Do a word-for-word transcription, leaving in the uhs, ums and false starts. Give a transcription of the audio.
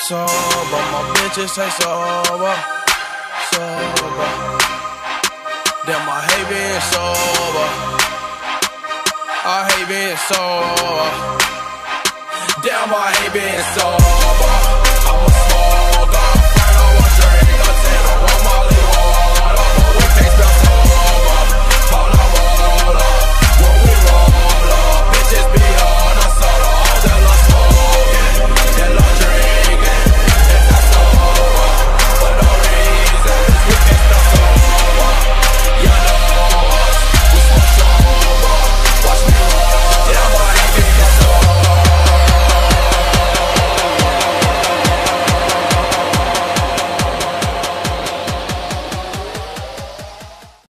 Sober, my bitches say sober, sober. Damn, I hate being sober. I hate being sober. Damn, I hate being sober. I'm a smoker.